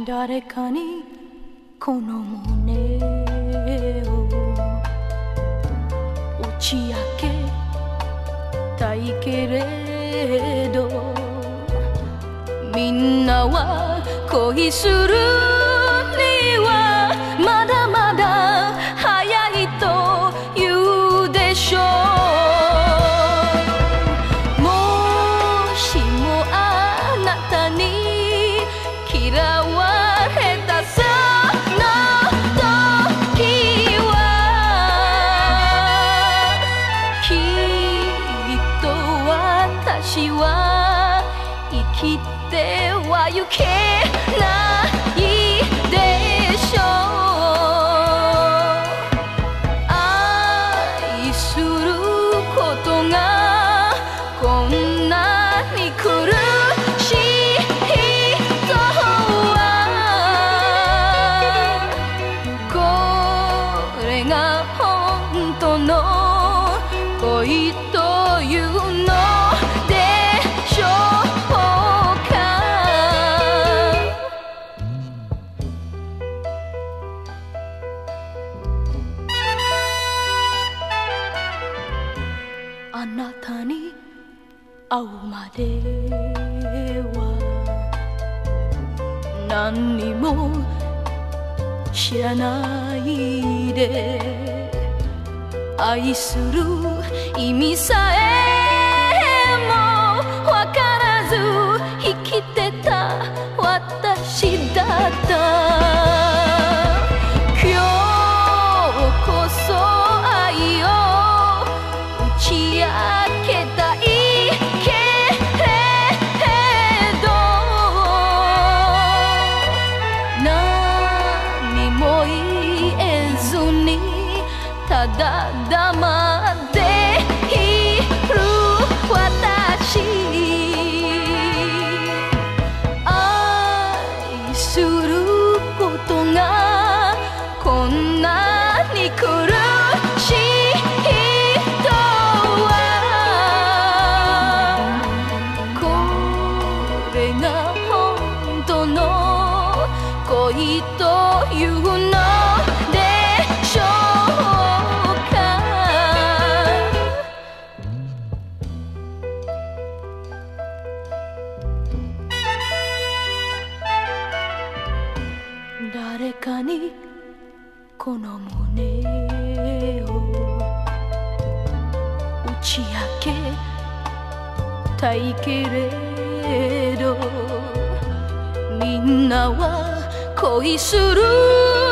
誰かにこの胸を打ち明けたいけれど、みんなは恋するにはまだまだ早いと言うでしょう。もしもあなたに嫌われたその時は、きっと私は生きてはゆけないでしょう。愛することがこんなに苦しい人は、これが本当の恋というのでしょうか。あなたに会うまでは何にも知らないで、愛する意味さえもわからず生きてた私だった。今日こそ愛を打ち明けたいけれど、何も言えずにただ黙っている私。愛することがこんなに苦しい人は、これが本当の恋というのでしょうか。誰かにこの胸を打ち明けたいけれど、みんなは恋する